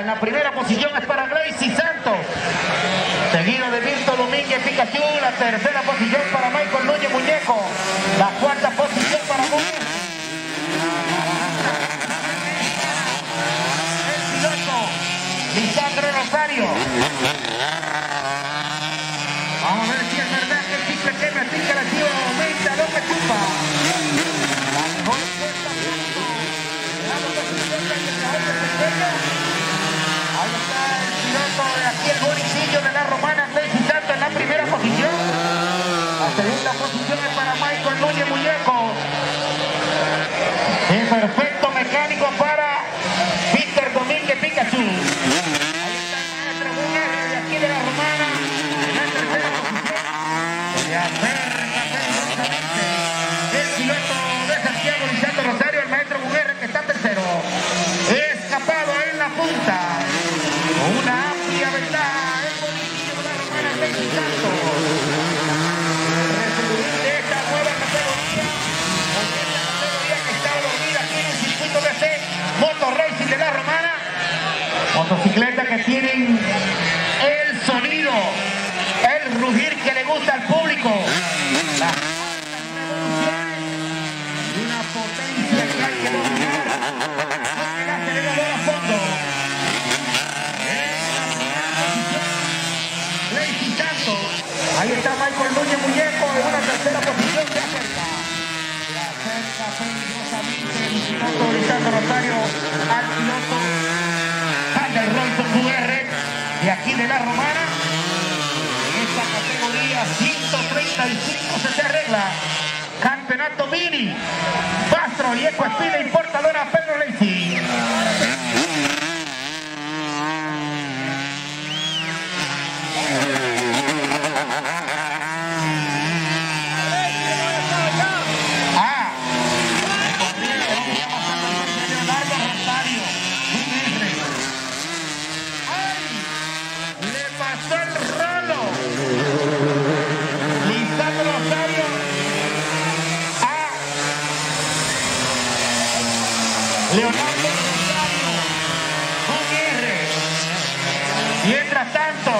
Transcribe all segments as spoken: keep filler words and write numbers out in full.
En la primera posición es para Glacy Santos, seguido de Víctor Domínguez Pikachu. La tercera posición para Michael Núñez Muñeco. La cuarta posición para Muñeco. El piloto Lisandro Rosario. Vamos a ver si es verdad que el chicle que me pica la chiva aumenta lo que chupa. La mejor puesta ahí está el piloto de aquí, el Bonitillo de la Romana, Glacy Santos en la primera posición. La segunda posición es para Michael Núñez Muñeco. El perfecto mecánico para Víctor Domínguez Pikachu. Ahí está el maestro Muñeco de aquí de la Romana en la tercera posición. Se acerca peligrosamente el piloto de Santiago, Lisandro Rosario, el maestro Muguerre, que está tercero. Escapado en la punta. Una amplia ventaja. El Bonitillo de la Romana, Glacy Santos. Recibir de esta nueva categoría. Con esta categoría que está dormida aquí en el circuito de C Moto Racing de la Romana. Motocicletas que tienen el sonido, el rugir que le gusta al público. Las altas revoluciones y una potencia que hay que dominar. Con el acelerador a fondo. Glacy Santos. Ahí está Michael Núñez Muñeco en una tercera posición. Se acerca. Se acerca peligrosamente el piloto Lisandro Rosario al piloto Sander Rolton U R de aquí de la Romana. En esta categoría ciento treinta y cinco se te arregla. Campeonato Mini. Pastro y Eco Espina importadora Pedro Glacy. Ah, Leonardo Rosario. ¡Ay! Le pasó el rolo. Lisandro Rosario a Leonardo Rosario con R. Mientras tanto,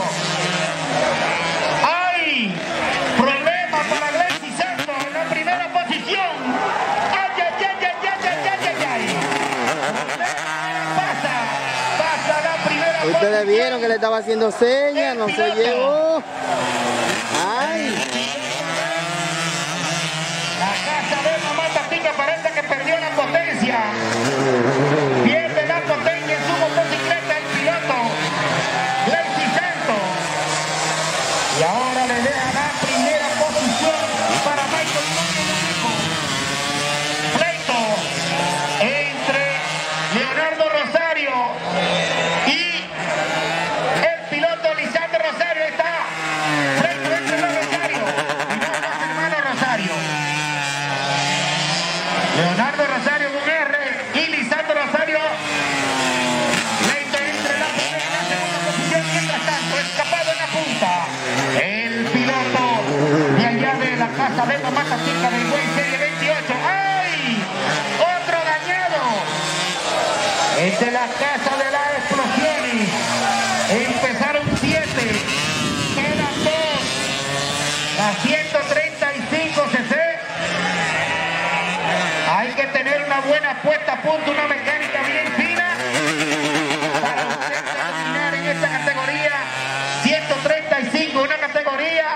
hay problema para Glacy Santos en la primera posición. ¡Ay, ay, ay, ay, ay, ay, ay, ay, ay! Pasa, pasa la primera posición. Ustedes vieron que le estaba haciendo señas, no se llegó. ¡Ay! La casa de Mamá Tapica parece que perdió la potencia. Pierde la potencia en su motocicleta el piloto Glacy Santos. Y ahora le deja la primera posición para Michael Núñez Muñeco. Pleito entre Leonardo Rosario y el piloto Lisandro Rosario. Está pleito entre los Rosario y los dos hermanos Rosario. Leonardo Rosario con R y Lisandro Rosario. Pleito entre la primera y la segunda posición. Mientras tanto, escapado en la punta, el piloto de allá de la casa de Mamá Tapica del Güey Serie veintiocho. ¡Ay! ¡Otro dañado! Es de la casa de las explosiones. Empezaron siete. Quedan dos. La ciento treinta y cinco cc. Hay que tener una buena puesta a punto, una mecánica bien fina para usted terminar en esta categoría ciento treinta y cinco, una categoría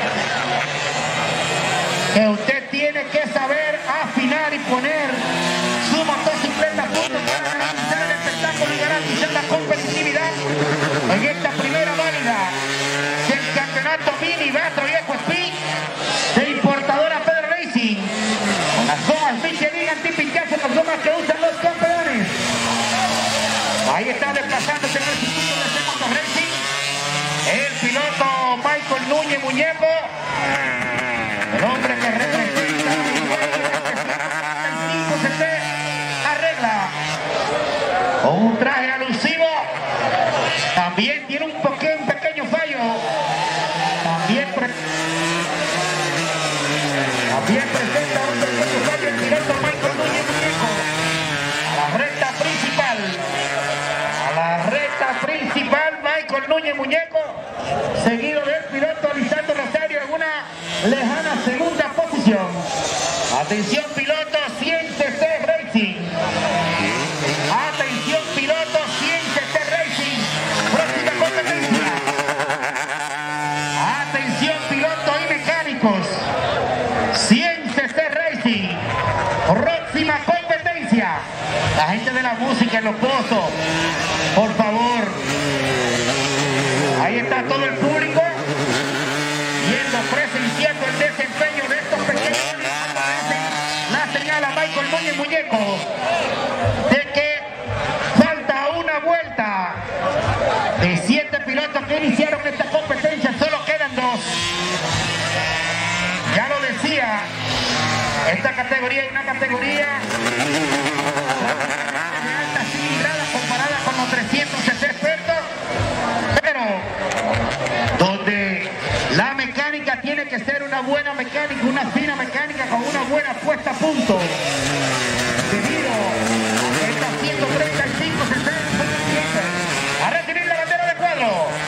que usted tiene que saber afinar y poner su motocicleta a punto para garantizar el espectáculo y garantizar la competitividad en esta primera válida del campeonato Mini Bastro y Eco Speed de importadora Pedro Racing. Con las gomas Michelin antipinchazo, las gomas que usan los campeones. Ahí está desplazándose en el circuito de C Moto Racing el piloto Michael Núñez Muñeco, el hombre que representa el cinco cc arregla con un traje alusivo. También tiene un pequeño, un pequeño fallo. También, pre también presenta un pequeño fallo el piloto Michael Núñez Muñeco. A la recta principal. A la recta meta principal Michael Núñez Muñeco, seguido del piloto Lisandro Rosario en una lejana segunda posición. Atención piloto, siéntese Racing. Atención piloto, siéntese Racing. Próxima competencia. Atención piloto y mecánicos. Siéntese Racing. Próxima competencia. La gente de la música en los pozos, por favor. Ahí está todo el público viendo, presenciando el desempeño de estos pequeños. La señala Michael Núñez Muñeco de que falta una vuelta. De siete pilotos que iniciaron esta competencia, solo quedan dos. Ya lo decía, esta categoría es una categoría de alta cilindrada comparada con los trescientos sesenta expertos, pero donde la mecánica tiene que ser una buena mecánica, una fina mecánica con una buena puesta a punto. Debido a estas ciento treinta y cinco sesenta a recibir la bandera de cuadro.